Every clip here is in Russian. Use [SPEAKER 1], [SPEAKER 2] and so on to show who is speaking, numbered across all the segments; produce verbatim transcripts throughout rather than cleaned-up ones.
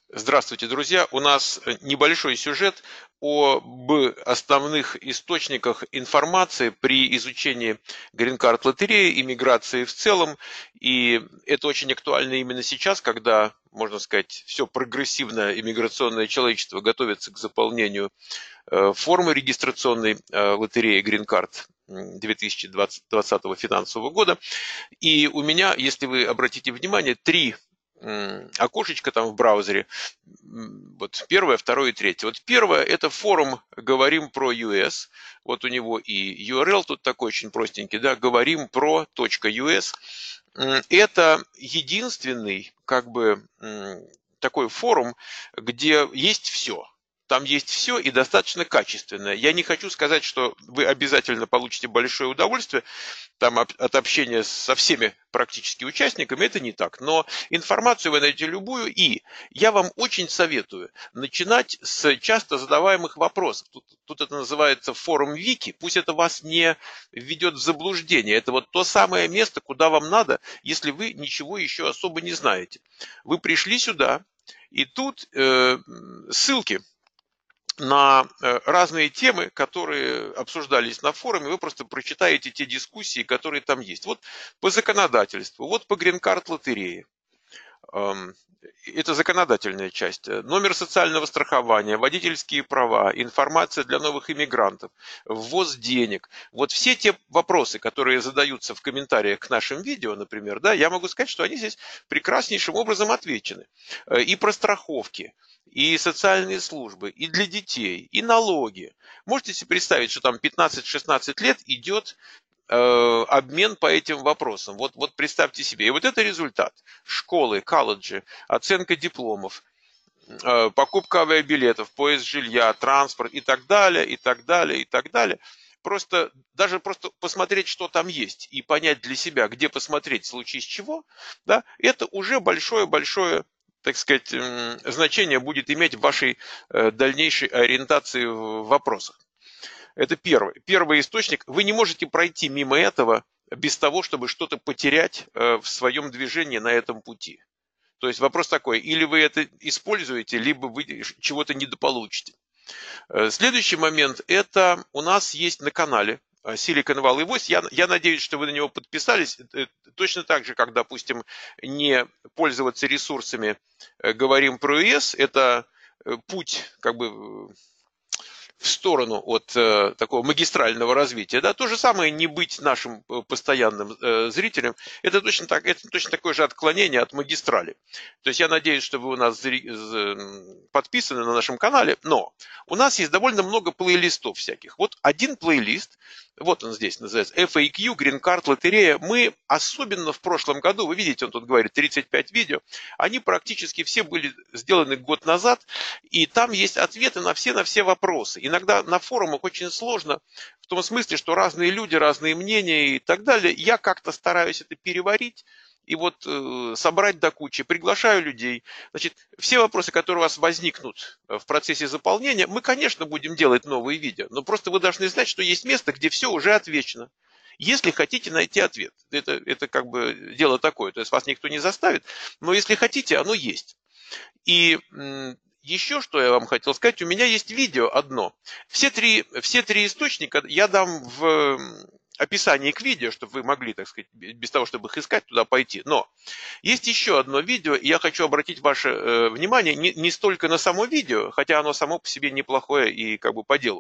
[SPEAKER 1] Здравствуйте, друзья! У нас э, небольшой сюжет об основных источниках информации при изучении грин-карт лотереи, иммиграции в целом. И это очень актуально именно сейчас, когда, можно сказать, все прогрессивное иммиграционное человечество готовится к заполнению э, формы регистрационной э, лотереи грин-карт две тысячи двадцатого финансового года. И у меня, если вы обратите внимание, три м, окошечко там в браузере. М, Вот первое, второе и третье. Вот первое — это форум «Говорим про ю эс». Вот у него и ю ар эл тут такой очень простенький, да, говорим про .us. М, Это единственный, как бы, м, такой форум, где есть все. Там есть все и достаточно качественное. Я не хочу сказать, что вы обязательно получите большое удовольствие там от общения со всеми практически участниками, это не так. Но информацию вы найдете любую, и я вам очень советую начинать с часто задаваемых вопросов. Тут, тут это называется форум Вики. Пусть это вас не введет в заблуждение. Это вот то самое место, куда вам надо, если вы ничего еще особо не знаете. Вы пришли сюда, и тут э, ссылки на э, разные темы, которые обсуждались на форуме, вы просто прочитаете те дискуссии, которые там есть. Вот по законодательству, вот по грин-карт лотерее. Эм, Это законодательная часть. Номер социального страхования, водительские права, информация для новых иммигрантов, ввоз денег. Вот все те вопросы, которые задаются в комментариях к нашим видео, например, да, я могу сказать, что они здесь прекраснейшим образом отвечены. Э, И про страховки, и социальные службы, и для детей, и налоги. Можете себе представить, что там пятнадцать-шестнадцать лет идет э, обмен по этим вопросам. Вот, вот представьте себе. И вот это результат. Школы, колледжи, оценка дипломов, э, покупка авиабилетов, поиск жилья, транспорт и так далее, и так далее, и так далее. Просто, даже просто посмотреть, что там есть, и понять для себя, где посмотреть в случае с чего, да, это уже большое-большое, так сказать, м, значение будет иметь в вашей э, дальнейшей ориентации в вопросах. Это первый. Первый источник. Вы не можете пройти мимо этого без того, чтобы что-то потерять э, в своем движении на этом пути. То есть вопрос такой: или вы это используете, либо вы чего-то недополучите. Э, Следующий момент — это у нас есть на канале э, Silicon Valley Voice. Я, я надеюсь, что вы на него подписались. Э, Точно так же, как, допустим, не пользоваться ресурсами э, «Говорим про ю эс», это э, путь, как бы, в сторону от э, такого магистрального развития. Да, то же самое не быть нашим э, постоянным э, зрителем. Это точно, так, это точно такое же отклонение от магистрали. То есть я надеюсь, что вы у нас зри- з- подписаны на нашем канале, но у нас есть довольно много плейлистов всяких. Вот один плейлист, вот он здесь называется эф эй кью, Green Card, лотерея. Мы особенно в прошлом году, вы видите, он тут говорит тридцать пять видео, они практически все были сделаны год назад, и там есть ответы на все, на все вопросы. Иногда на форумах очень сложно, в том смысле, что разные люди, разные мнения и так далее. Я как-то стараюсь это переварить и вот э, собрать до кучи, приглашаю людей. Значит, все вопросы, которые у вас возникнут в процессе заполнения, мы, конечно, будем делать новые видео, но просто вы должны знать, что есть место, где все уже отвечено. Если хотите найти ответ, это, это как бы дело такое, то есть вас никто не заставит, но если хотите, оно есть. И еще что я вам хотел сказать, у меня есть видео одно. Все три, все три источника я дам в описании к видео, чтобы вы могли, так сказать, без того, чтобы их искать, туда пойти. Но есть еще одно видео, и я хочу обратить ваше э, внимание не, не столько на само видео, хотя оно само по себе неплохое и как бы по делу,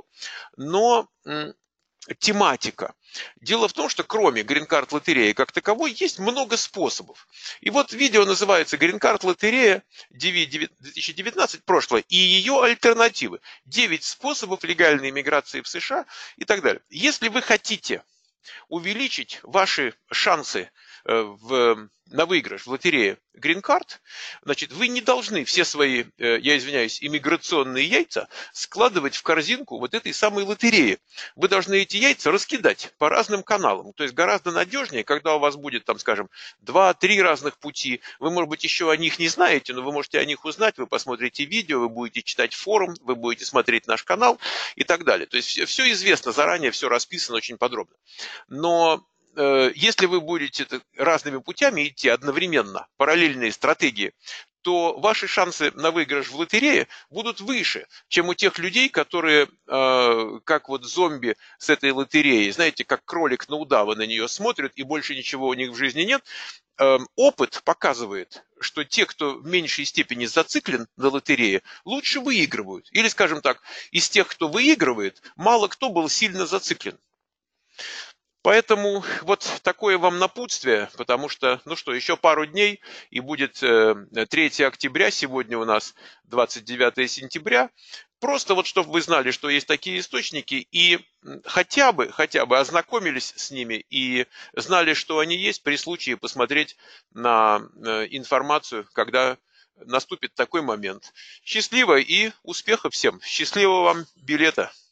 [SPEAKER 1] но м, тематика. Дело в том, что кроме грин-карт лотереи как таковой есть много способов. И вот видео называется «Грин-карт лотерея две тысячи девятнадцать, прошлое, и ее альтернативы. девять способов легальной иммиграции в США» и так далее. Если вы хотите увеличить ваши шансы э, в, на выигрыш в лотерее Green Card, значит, вы не должны все свои, э, я извиняюсь, иммиграционные яйца складывать в корзинку вот этой самой лотереи. Вы должны эти яйца раскидать по разным каналам. То есть гораздо надежнее, когда у вас будет, там, скажем, два-три разных пути. Вы, может быть, еще о них не знаете, но вы можете о них узнать. Вы посмотрите видео, вы будете читать форум, вы будете смотреть наш канал и так далее. То есть все, все известно заранее, все расписано очень подробно. Но э, если вы будете разными путями идти одновременно, параллельные стратегии, то ваши шансы на выигрыш в лотерее будут выше, чем у тех людей, которые, э, как вот зомби с этой лотереей, знаете, как кролик на удава на нее смотрят, и больше ничего у них в жизни нет. Э, опыт показывает, что те, кто в меньшей степени зациклен на лотерее, лучше выигрывают. Или, скажем так, из тех, кто выигрывает, мало кто был сильно зациклен. Поэтому вот такое вам напутствие, потому что, ну что, еще пару дней, и будет третьего октября, сегодня у нас двадцать девятое сентября. Просто вот, чтобы вы знали, что есть такие источники, и хотя бы, хотя бы ознакомились с ними и знали, что они есть, при случае посмотреть на информацию, когда наступит такой момент. Счастливо и успехов всем! Счастливого вам билета!